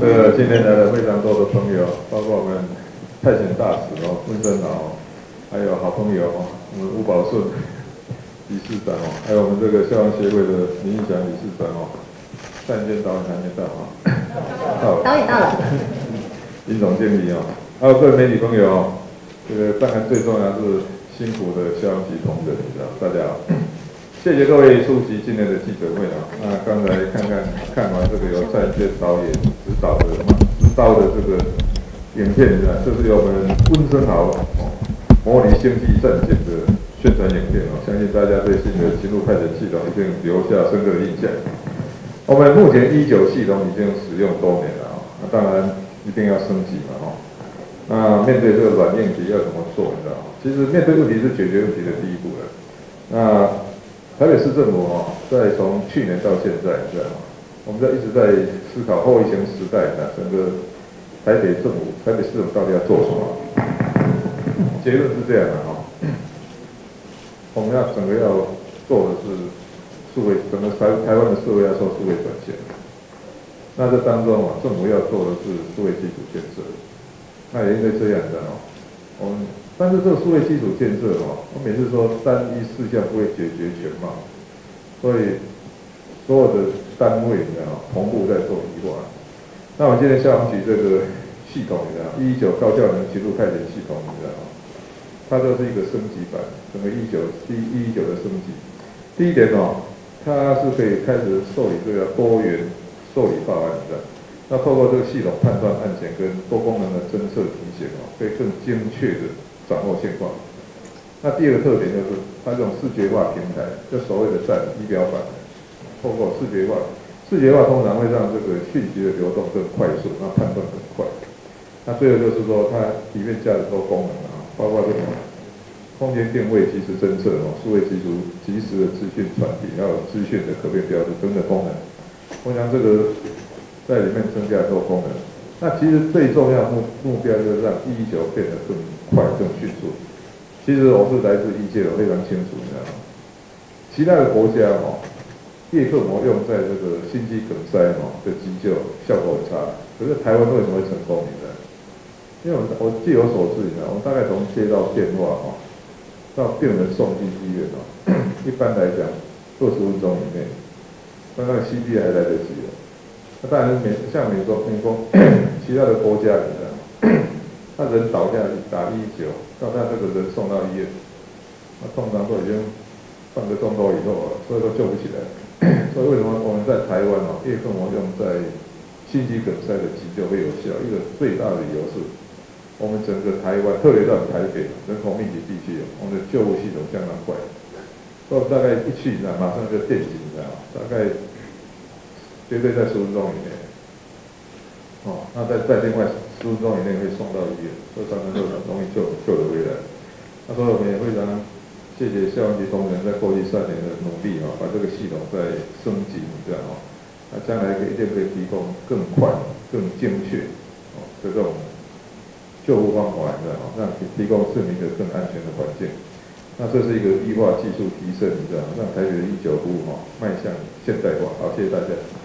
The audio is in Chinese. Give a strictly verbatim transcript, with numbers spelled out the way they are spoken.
呃，今天来了非常多的朋友，包括我们派遣大使哦，温森豪，还有好朋友哦，我们吴宝顺理事长哦，还有我们这个消防协会的林义祥理事长哦，单间导演还没到啊，到了， 导演到了， 林总经理哦，还有各位媒体朋友哦，这个当然最重要是辛苦的消防局同仁，你知道，大家好。谢谢各位出席今天的记者会啊！那刚才看看看完这个由蔡健导演指导的指导的这个影片啊，这是由我们温森豪哦模拟星际战舰的宣传影片哦，相信大家对新的勤务派遣系统已经留下深刻的印象。我们目前一九系统已经使用多年了啊，那当然一定要升级嘛哦。那面对这个软硬体要怎么做？你知道吗？其实面对问题是解决问题的第一步了。那台北市政府哦，在从去年到现在，你知道吗？我们在一直在思考后疫情时代的整个台北政府、台北市政府到底要做什么？结论是这样的哈，我们要整个要做的是数位，整个台台湾的社会要做数位转型。那这当中啊，政府要做的是数位基础建设，那也因为这样的哦，我们。但是这个数位基础建设哦，我每次说单一事项不会解决全貌，所以所有的单位你知道同步在做移化。那我们今天消防局这个系统你知道，一一九高效能勤务派遣系统你知道，它就是一个升级版，整个一九第一一九的升级。第一点哦，它是可以开始受理这个多元受理报案的。那透过这个系统判断案件跟多功能的侦测提醒哦，可以更精确的掌握现况。那第二个特点就是它这种视觉化平台，就所谓的站仪表板，透过视觉化，视觉化通常会让这个讯息的流动更快速，那判断更快。那最后就是说，它里面加了多功能啊，包括这种空间定位、即时侦测哦、数位技术、即时的资讯传递，还有资讯的可变标志等等功能。我想这个在里面增加多功能。那其实最重要目目标就是让一一九变得更快、更迅速。其实我是来自一届，我非常清楚，你知道吗？其他的国家哦，叶克膜用在这个心肌梗塞哦的急救效果很差，可是台湾为什么会成功？你知道？因为我我据我所知，你知道，我大概从接到电话哦，到病人送进医院哦，一般来讲二十分钟以内，刚刚 C P 还来得及了。那当然，美像美国、美国其他的国家，你知道吗？他人倒下去打一一九，到他这个人送到医院，那通常都已经半个钟头以后了，所以说救不起来。所以为什么我们在台湾哦，叶克膜用在心肌梗塞的急救会有效？一个最大的理由是，我们整个台湾，特别在台北人口密集地区，我们的救护系统相当快，所以大概一去，你知道，马上就电击，你知道，大概。绝对在十分钟以内，哦，那在在另外十分钟以内会送到医院，所以才能够容易救救得回来。那所以我们也非常谢谢消防局同仁在过去三年的努力啊、哦，把这个系统再升级，你知道哦，那将来一定可以提供更快、更精确哦的这种救护方法，你知道哦，让提供市民一个更安全的环境。那这是一个医化技术提升，你知道，让台北的医救服务哈迈向现代化。好，谢谢大家。